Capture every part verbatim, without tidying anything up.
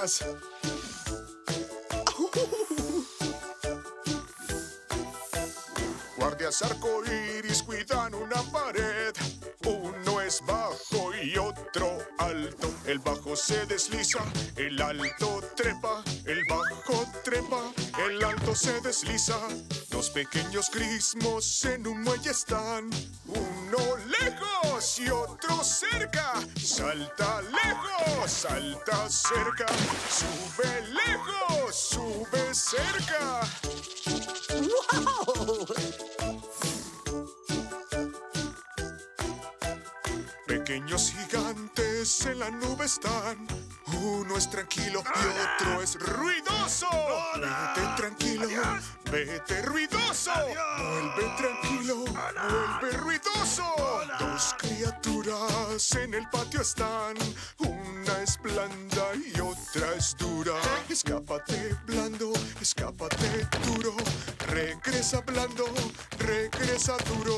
más. Guardias arcoíris cuidan una pared. Uno es bajo y otro alto. El bajo se desliza, el alto trepa. El bajo trepa, el alto se desliza. Dos pequeños crismos en un muelle están. Uno lejos y otro cerca. Salta lejos, salta cerca. Sube lejos, sube cerca. ¡Wow! Pequeños gigantes en la nube están. Uno es tranquilo y otro es ruidoso. Hola. Vete tranquilo, Adiós. vete ruidoso. Adiós. Vuelve tranquilo, Hola. vuelve ruidoso. Hola. Dos criaturas en el patio están. Una es blanda y otra es dura. Escápate blando, escápate duro. Regresa blando, regresa duro.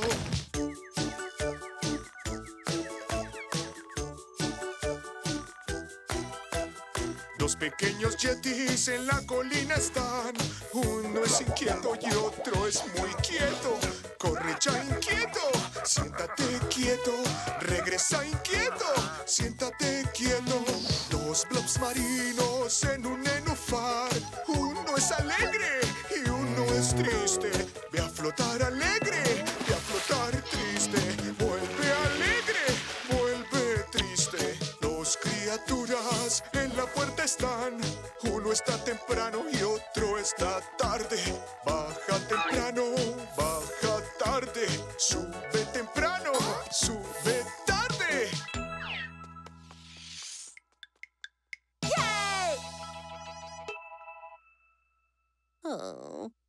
Dos pequeños yetis en la colina están. Uno es inquieto y otro es muy quieto. Corre ya inquieto, siéntate quieto. Regresa inquieto, siéntate quieto. Dos blobs marinos en un nenúfar. Uno es alegre y uno es triste. Ve a flotar alegre, ve a flotar triste. Vuelve alegre, vuelve triste. Dos criaturas en la puerta están. Uno está temprano y otro está tarde. Baja temprano, baja tarde. Sube temprano, sube tarde. ¡Yay! Oh.